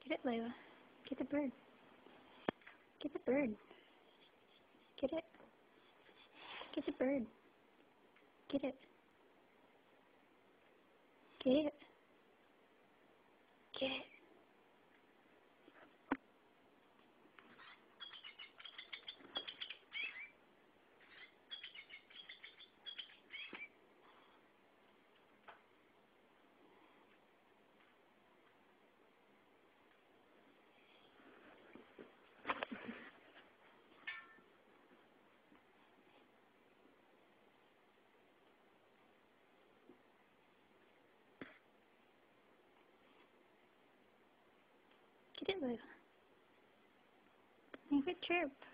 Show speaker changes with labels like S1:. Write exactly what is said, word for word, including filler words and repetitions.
S1: Get it, Layla. Get the bird. Get the bird. Get it. Get the bird. Get it. Get it. Get it. Get it, Layla. Make it chirp.